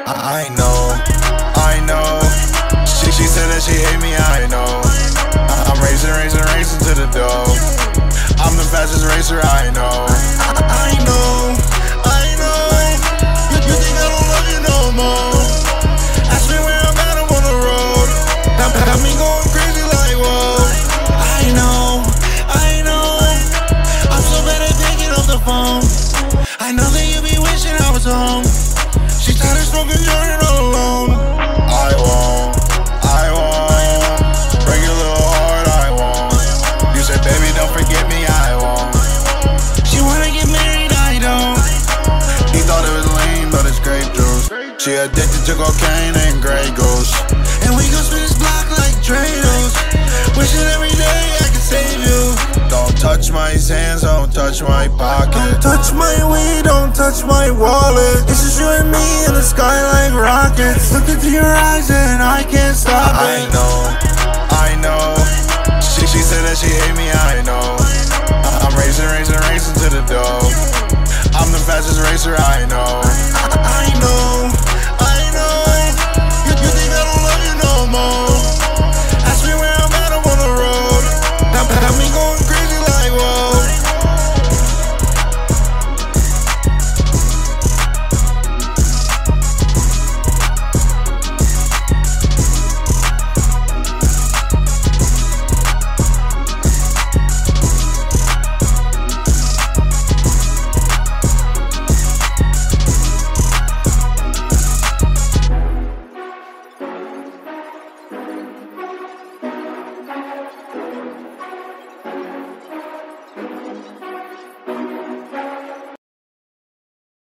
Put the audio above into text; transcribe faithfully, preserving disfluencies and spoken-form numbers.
I know, I know. She, she said that she hate me, I know. I'm racing, racing, racing to the door. I'm the fastest racer, I know. I, I know, I know. You, you think I don't love you no more? Ask me where I'm at, I'm on the road. Got, got me going crazy like whoa. I know, I know. I'm so bad at picking up the phone. I know that you be wishing I was home. She started smoking Jordan all alone. I won't, I won't break your little heart, I won't. You said, baby, don't forget me, I won't. She wanna get married, I don't. He thought it was lean, but it's grape juice. She addicted to cocaine and Grey Goose. And we gon' spin this block like Drados. Wishing every day I could save you. Don't touch my hands, don't touch my pocket. Don't touch my weed, don't touch my wallet. It's just you and me in the sky like rockets. Look into your eyes and I can't stop it. I know, I know. She, she said that she hate me, I know. I'm racing, racing, racing to the door. I'm the fastest racer, I know.